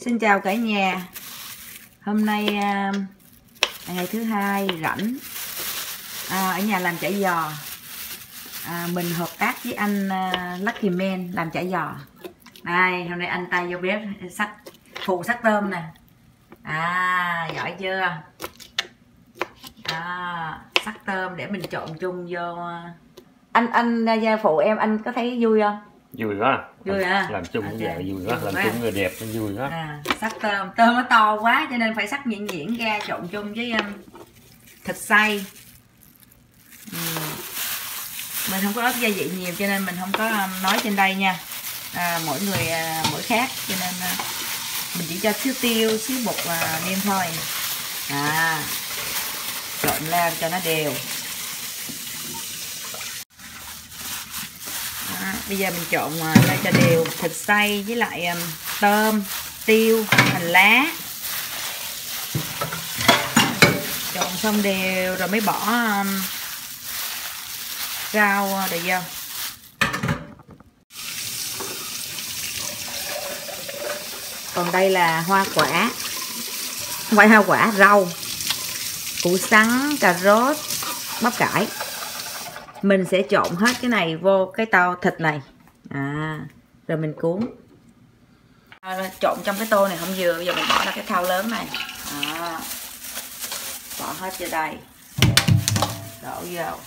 Xin chào cả nhà. Hôm nay ngày thứ hai rảnh, ở nhà làm chả giò. Mình hợp tác với anh Lucky Man làm chả giò. Đây, hôm nay anh tay vô bếp phụ sắc tôm nè. Giỏi chưa? Sắc tôm để mình trộn chung vô. Anh gia phụ em, anh có thấy vui không? Vui quá. Vui hả? Làm chung với vợ vui quá, làm chung người đẹp nó vui quá. Sắc tôm nó to quá cho nên phải sắc nhuyễn nhuyễn ra trộn chung với thịt xay. Mình không có ớt gia vị nhiều cho nên mình không có nói trên đây nha. Mỗi người mỗi khác cho nên mình chỉ cho xíu tiêu, xíu bột nêm thôi. Trộn lên cho nó đều. Bây giờ mình trộn lên cho đều thịt xay với lại tôm, tiêu, hành lá. Trộn xong đều rồi mới bỏ rau để vô. Còn đây là hoa quả, không phải hoa quả, rau, củ sắn, cà rốt, bắp cải. Mình sẽ trộn hết cái này vô cái tô thịt này, rồi mình cuốn. Trộn trong cái tô này không vừa, bây giờ mình bỏ ra cái thau lớn này. Bỏ hết vô đây, đổ vô.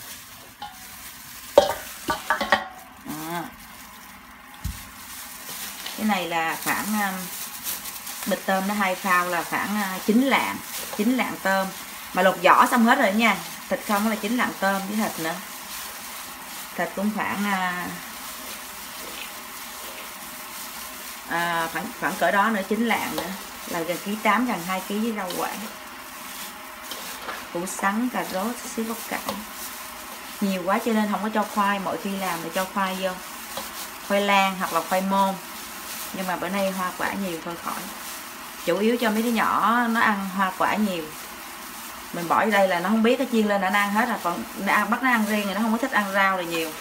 Cái này là khoảng bịch tôm nó 2 phao là khoảng 9 lạng tôm, mà lột vỏ xong hết rồi nha. Thịt không là 9 lạng tôm với thịt nữa. Thịt cũng khoảng khoảng cỡ đó nữa, 9 lạng nữa là gần ký 8, gần 2 kg với rau quả, củ sắn, cà rốt, xíu bắp cải. Nhiều quá cho nên không có cho khoai, mỗi khi làm thì cho khoai vô, khoai lang hoặc là khoai môn, nhưng mà bữa nay hoa quả nhiều thôi khỏi. Chủ yếu cho mấy đứa nhỏ nó ăn hoa quả nhiều. Mình bỏ ở đây là nó không biết, cái chiên lên là nó ăn hết rồi, còn bắt nó ăn riêng thì nó không có thích ăn rau là nhiều.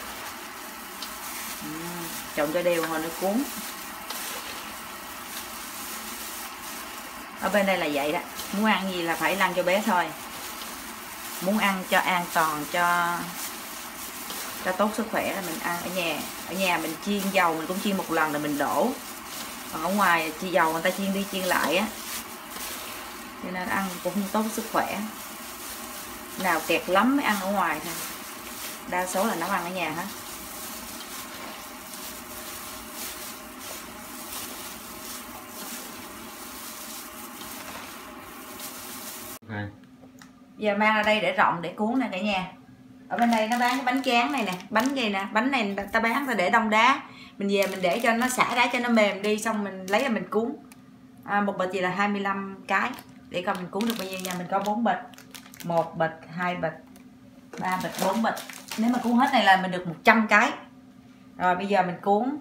Trộn cho đều rồi nó cuốn. Ở bên đây là vậy đó, muốn ăn gì là phải lăn cho bé thôi. Muốn ăn cho an toàn, cho tốt sức khỏe là mình ăn ở nhà. Ở nhà mình chiên dầu mình cũng chiên một lần rồi mình đổ. Còn ở ngoài chiên dầu người ta chiên đi chiên lại á, cho nên ăn cũng không tốt sức khỏe. Nào kẹt lắm mới ăn ở ngoài thôi, đa số là nấu ăn ở nhà hết. Giờ mang ra đây để rộng để cuốn nè cả nhà. Ở bên đây nó bán cái bánh tráng này nè, bánh gì nè, bánh này ta bán ta để đông đá. Mình về mình để cho nó xả đá cho nó mềm đi, xong mình lấy ra mình cuốn. Một bịch gì là 25 cái. Để coi mình cuốn được bao nhiêu nha. Mình có 4 bịch, 1 bịch, 2 bịch, 3 bịch, 4 bịch. Nếu mà cuốn hết này là mình được 100 cái. Rồi bây giờ mình cuốn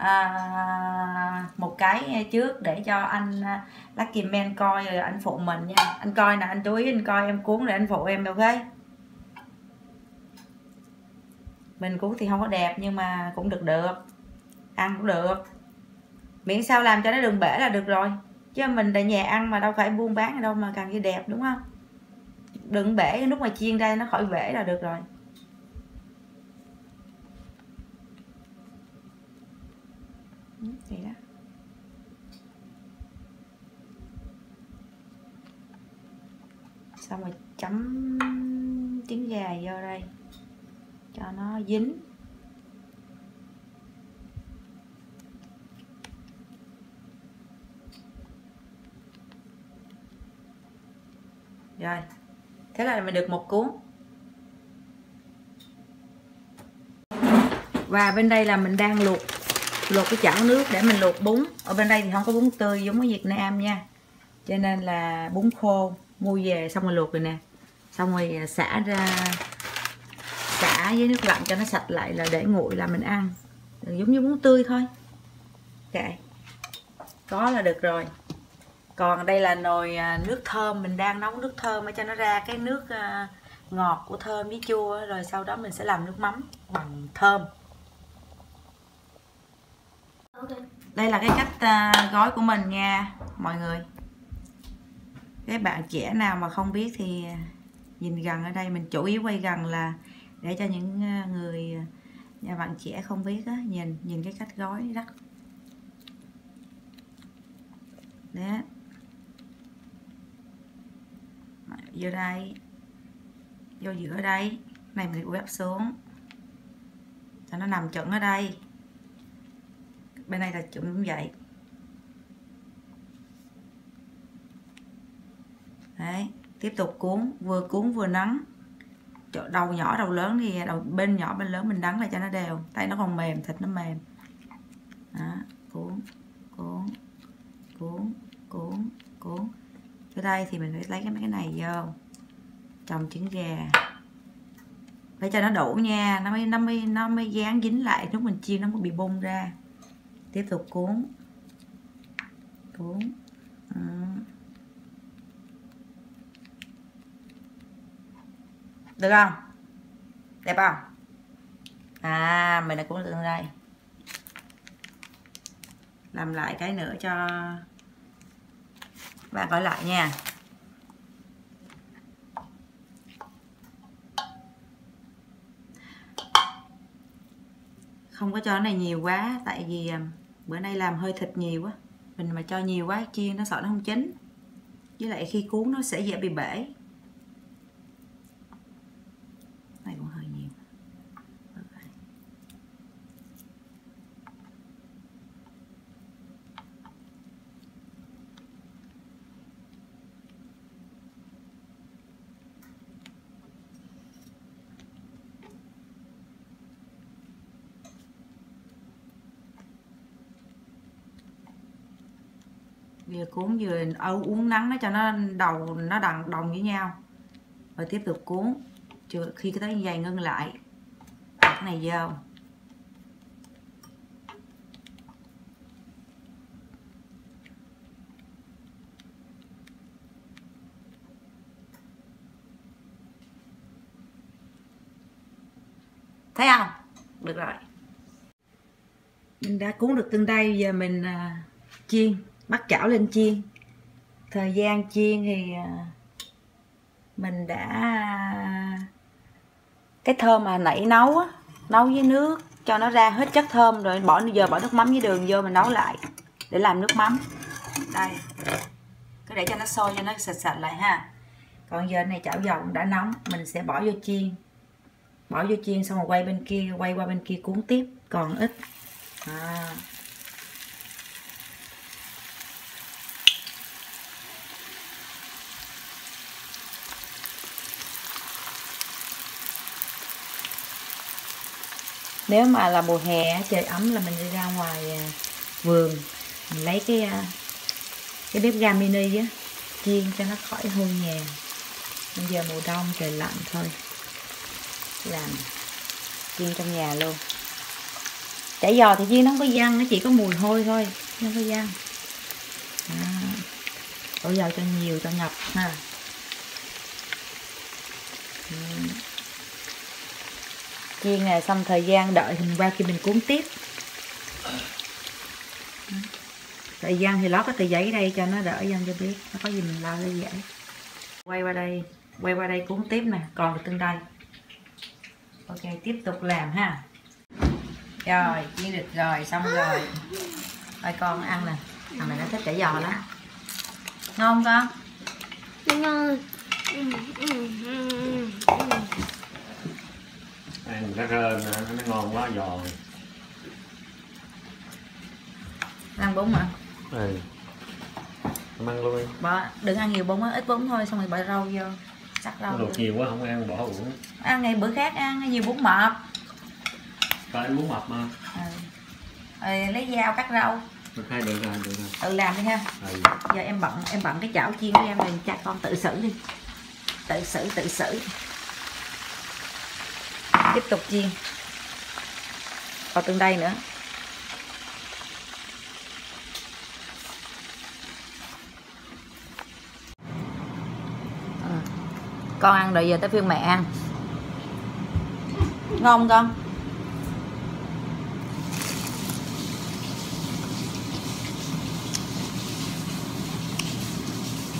một cái trước để cho anh Lucky Man coi rồi anh phụ mình nha. Anh coi nè, anh chú ý anh coi em cuốn để anh phụ em, ok? Mình cuốn thì không có đẹp nhưng mà cũng được, ăn cũng được, miễn sao làm cho nó đừng bể là được rồi. Chứ mình tại nhà ăn mà đâu phải buôn bán đâu mà cần gì đẹp, đúng không? Đừng bể, lúc mà chiên ra nó khỏi bể là được rồi. Vậy đó. Xong rồi chấm trứng gà vô đây cho nó dính. Rồi, thế là mình được một cuốn. Và bên đây là mình đang luộc cái chảo nước để mình luộc bún. Ở bên đây thì không có bún tươi giống ở Việt Nam nha, cho nên là bún khô mua về xong rồi luộc rồi nè, xong rồi xả với nước lạnh cho nó sạch lại là để nguội là mình ăn. Giống như bún tươi thôi. Ok, có là được rồi. Còn đây là nồi nước thơm, mình đang nấu nước thơm để cho nó ra cái nước ngọt của thơm với chua, rồi sau đó mình sẽ làm nước mắm bằng thơm. Đây là cái cách gói của mình nha. mọi người. Cái bạn trẻ nào mà không biết thì nhìn gần ở đây, mình chủ yếu quay gần là để cho những người nhà bạn trẻ không biết á, nhìn cái cách gói rất đó. Vô đây, vô giữa đây này, mình quét xuống cho nó nằm chuẩn ở đây. Bên này là chuẩn cũng vậy đấy. Tiếp tục cuốn vừa nắn, đầu nhỏ đầu lớn thì bên nhỏ bên lớn mình nắn lại cho nó đều, tay nó còn mềm, thịt nó mềm đó. Cuốn tới đây thì mình phải lấy mấy cái này vô chồng trứng gà để cho nó đủ nha, nó mới dán dính lại, lúc mình chiên nó mới bị bung ra. Tiếp tục cuốn được không, đẹp không? Mình đã cuốn được đây. Làm lại cái nữa cho bạn coi lại nha. Không có cho cái này nhiều quá, tại vì bữa nay làm hơi thịt nhiều quá, mình mà cho nhiều quá chiên nó sợ nó không chín, với lại khi cuốn nó sẽ dễ bị bể. Này cũng hơi nhiều. Vừa cuốn vừa uốn nắng nó cho nó đầu nó đồng với nhau, rồi tiếp tục cuốn khi cái tới dày ngưng lại, cái này vô. Thấy không? Được rồi, mình đã cuốn được từng đây. Giờ mình chiên, bắt chảo lên chiên. Thời gian chiên thì mình đã cái thơm mà nãy nấu á, nấu với nước cho nó ra hết chất thơm rồi, giờ bỏ nước mắm với đường vô mình nấu lại để làm nước mắm. Đây, cứ để cho nó sôi cho nó sạch lại ha. Còn giờ này chảo dầu đã nóng, mình sẽ bỏ vô chiên. Bỏ vô chiên xong rồi quay bên kia, quay qua bên kia cuốn tiếp, còn ít. Nếu mà là mùa hè trời ấm là mình đi ra ngoài vườn, mình lấy cái bếp ga mini á, chiên cho nó khỏi hôi nhà. Bây giờ mùa đông trời lạnh thôi, làm chiên trong nhà luôn. Chả giò thì chiên nó không có văng, nó chỉ có mùi hôi thôi, không có văng. Đổ dầu cho nhiều cho ngập ha. Chiên này xong thời gian đợi thì mình qua khi mình cuốn tiếp. Thời gian thì lót cái tờ giấy đây cho nó đỡ dân cho biết, nó có gì mình lo lấy dễ. Quay qua đây cuốn tiếp nè, còn được từng đây. Ok, tiếp tục làm ha. Rồi, chiên được rồi, xong rồi. Rồi con ăn nè, thằng này nó thích chả giò lắm. Ngon con? Ngon. Ăn nó rơn nó ngon quá, giòn. Ăn bún hả? Ừ. Ăn luôn đi. Đừng ăn nhiều bún á, ít bún thôi, xong rồi bỏ rau vô. Sắc rau. Đồ nhiều quá không ăn, bỏ uổng. Ăn ngày bữa khác ăn nhiều bún mập. Phải ăn bún mập mà. Rồi lấy dao cắt rau. Được rồi. Tự làm đi ha. Giờ em bận cái chảo chiên của em rồi, cha con tự xử đi. Tự xử. Tiếp tục chiên. Còn từng đây nữa. Con ăn rồi, giờ tới phiên mẹ ăn. Ngon không con?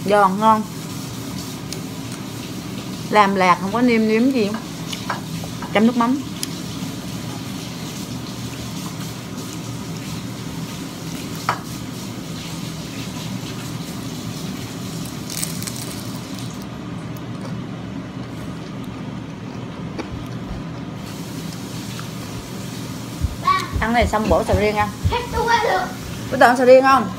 Giòn ngon. Làm lạc không có nêm nếm gì. Chấm nước mắm. Ăn này xong bổ sầu riêng ăn. Có tận sầu riêng không?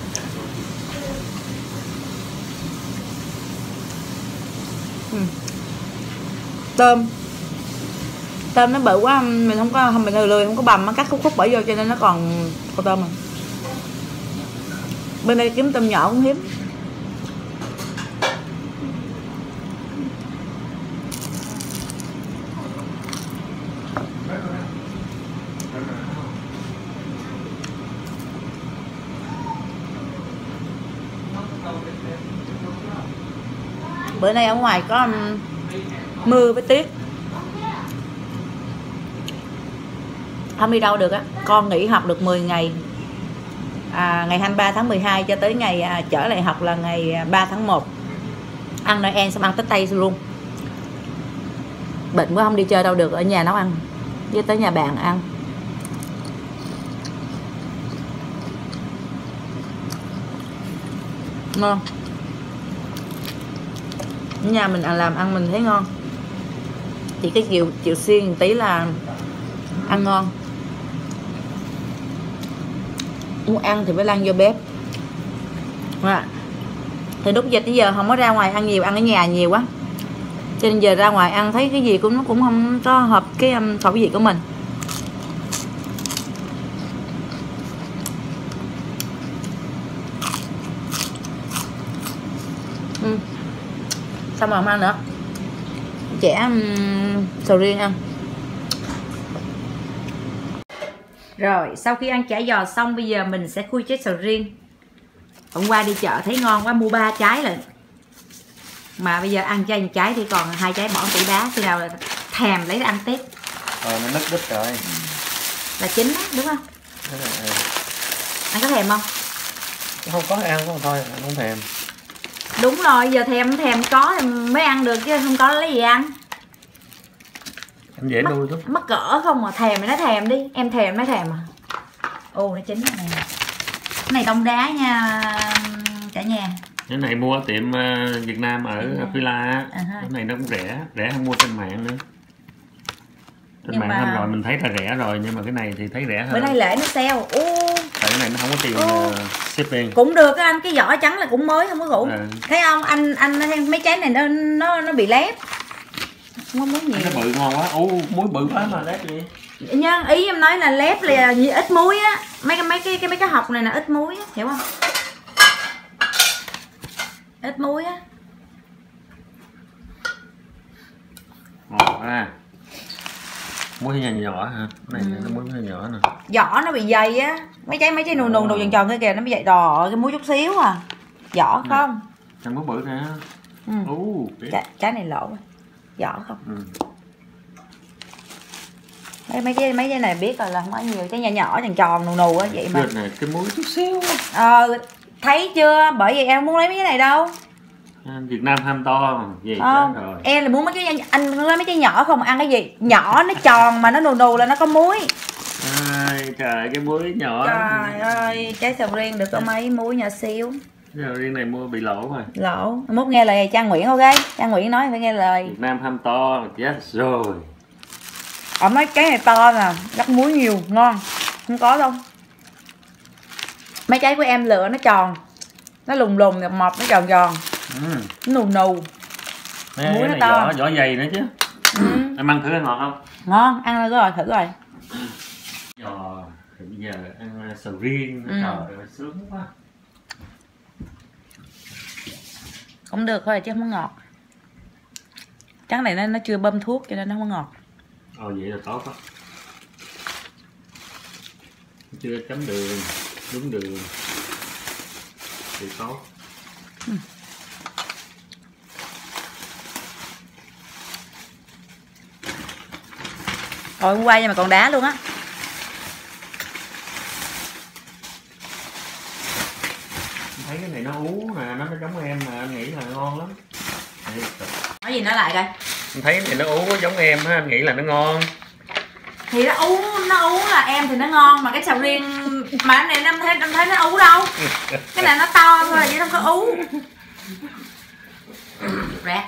Tôm nó bự quá, mình không có, mình lười không có bằm, nó cắt khúc bỏ vô cho nên nó còn con tôm. Bên đây kiếm tôm nhỏ cũng hiếm. Bữa nay ở ngoài có mưa với tuyết, không đi đâu được á. Con nghỉ học được 10 ngày, ngày 23 tháng 12 cho tới ngày trở lại học là ngày 3 tháng 1. Ăn Noel xong ăn Tết Tây luôn. Bệnh quá không đi chơi đâu được, ở nhà nấu ăn với tới nhà bạn ăn. Ngon. Nhà mình làm ăn mình thấy ngon, thì cái chiều xiên một tí là ăn ngon. Muốn ăn thì phải lăn vô bếp. Thì lúc dịch tới giờ không có ra ngoài ăn nhiều, ăn ở nhà nhiều quá, cho nên giờ ra ngoài ăn thấy cái gì cũng nó cũng không có hợp cái khẩu vị của mình. Xong rồi không ăn nữa, chẻ sầu riêng ăn. Rồi sau khi ăn chả giò xong, bây giờ mình sẽ khui trái sầu riêng. Hôm qua đi chợ thấy ngon quá mua 3 trái rồi, mà bây giờ ăn cho 1 trái thì còn 2 trái bỏ tủ đá, khi nào là thèm lấy ra ăn Tết. Nó nứt đít rồi. Là chín đó, đúng không? Anh có thèm không? Không có ăn không thôi, anh không thèm. Đúng rồi, giờ thèm có thì mới ăn được, chứ không có lấy gì ăn. Em dễ nuôi lắm. Mắc cỡ không mà thèm thì nói thèm đi, em thèm nói thèm à. Ồ, nó chín rồi nè. Cái này đông đá nha cả nhà. Cái này mua ở tiệm Việt Nam ở Phi La. Cái này nó cũng rẻ hơn mua trên mạng nữa. Trên mạng hôm rồi mình thấy là rẻ rồi, nhưng mà cái này thì thấy rẻ hơn. Bữa nay lễ nó sale. Tại cái này nó không có tiền shipping. Cũng được anh, cái vỏ trắng là cũng mới, không có cũ. Thấy không? Anh thấy mấy trái này nó bị lép. Không có muối nhiều. Nó bự ngon quá. Muối bự quá mà lép gì? Nhưng ý em nói là lép là ít muối á. Mấy cái hộp này là ít muối á, hiểu không? Ít muối á. Ngọt ha. Muối nhỏ hả? Này nó muối nhỏ nè. Vỏ nó bị dày á. Mấy trái nù tròn tròn kia kìa, nó bị dày đỏ, cái muối chút xíu à. Vỏ không? Chẳng muối bự nè. Trái này lỗ. Vỏ không? Mấy cái này biết rồi là không có nhiều, cái nhỏ tròn tròn nù á vậy mà. Này, cái muối chút xíu. Thấy chưa? Bởi vì em không muốn lấy mấy cái này đâu. Việt Nam ham to gì rồi. Em là muốn mấy cái anh lấy mấy cái nhỏ không, ăn cái gì nhỏ nó tròn mà nó nù là nó có muối. Trời, cái muối nhỏ. Trời ơi, trái sầu riêng được có mấy muối nhỏ xíu. Sầu riêng này mua bị lỗ rồi. Lỗ. Mốt nghe lời Trang Nguyễn, ok? Trang Nguyễn nói phải nghe lời. Việt Nam ham to chết rồi. Ở mấy cái này to nè, rắc muối nhiều, ngon. Không có đâu. Mấy trái của em lựa nó tròn, nó lùng mọt, nó tròn tròn, nó nù. Muối nó to, vỏ dày nữa chứ. Em ăn thử ngọt không? Ngon, ăn rồi, thử rồi. Giò thì bây giờ ăn sầu riêng, trời ơi sướng quá. Cũng được thôi chứ không có ngọt. Chắc này nó chưa bơm thuốc cho nên nó không có ngọt. Vậy là tốt á. Chưa chấm đường, đúng đường thì tốt. Rồi hôm qua nhưng mà còn đá luôn á. Thấy thấy cái này nó ú nè, nó giống em mà anh nghĩ là ngon lắm. Nói gì nói lại coi. Anh thấy cái này nó ú giống em á, anh nghĩ là nó ngon. Thì nó ú là em thì nó ngon, mà cái sầu riêng mà cái này em thấy nó ú đâu. Cái này nó to thôi chứ không có ú. Rẻ.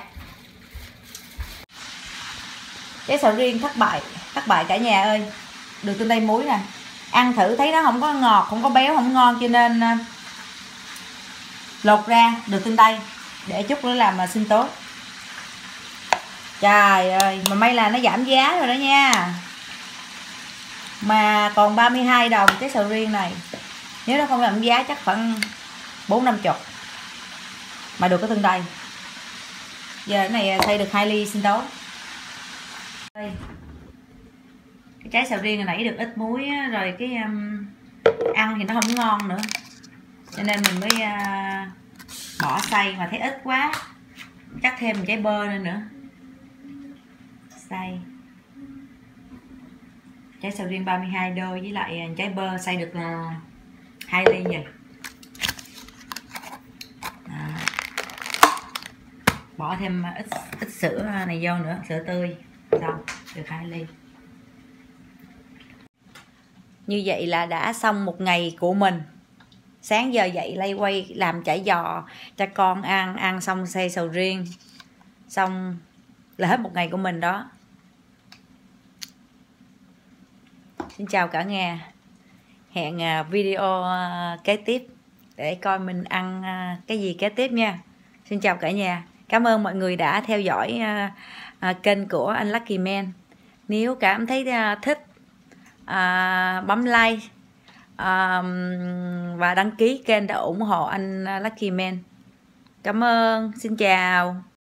Cái sầu riêng thất bại cả nhà ơi. Được tương tây muối nè, ăn thử thấy nó không có ngọt, không có béo, không ngon, cho nên lột ra được tương tây để chút nữa làm mà sinh tố. Trời ơi, mà may là nó giảm giá rồi đó nha, mà còn 32 đồng cái sầu riêng này. Nếu nó không giảm giá chắc khoảng 40-50 mà được cái tương tây. Giờ cái này xây được 2 ly sinh tố. Cái trái sầu riêng hồi nãy được ít muối á, rồi cái ăn thì nó không ngon nữa, cho nên mình mới bỏ xay, mà thấy ít quá chắc thêm một trái bơ lên nữa. Xay trái sầu riêng 32 đô với lại trái bơ xay được 2 ly vậy. Bỏ thêm ít sữa này vô nữa, sữa tươi, xong được 2 ly. Như vậy là đã xong một ngày của mình. Sáng giờ dậy lay quay làm chả giò cho con ăn xong xay sầu riêng, xong là hết một ngày của mình đó. Xin chào cả nhà, hẹn video kế tiếp để coi mình ăn cái gì kế tiếp nha. Xin chào cả nhà, cảm ơn mọi người đã theo dõi kênh của anh Lucky Man. Nếu cảm thấy thích bấm like và đăng ký kênh để ủng hộ anh Lucky Man. Cảm ơn, xin chào.